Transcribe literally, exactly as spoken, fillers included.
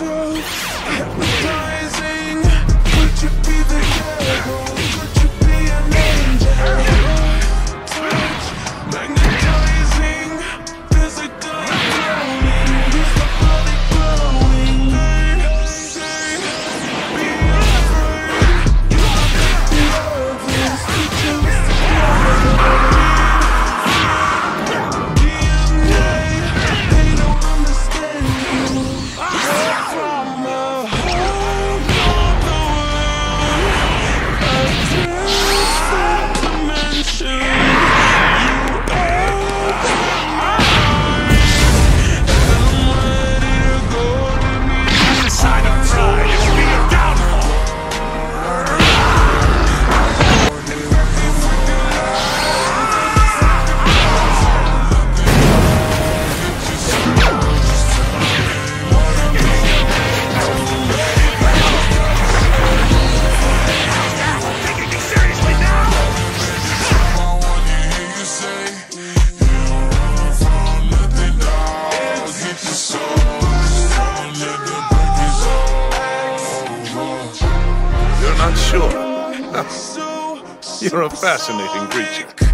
so hypnotizing. Could you be the devil? Could you be an angel? Touch, magnetizing, physically glowing. Is the body glowing? Say, be afraid. You have to love this. We choose together. You're not sure? You're a fascinating creature.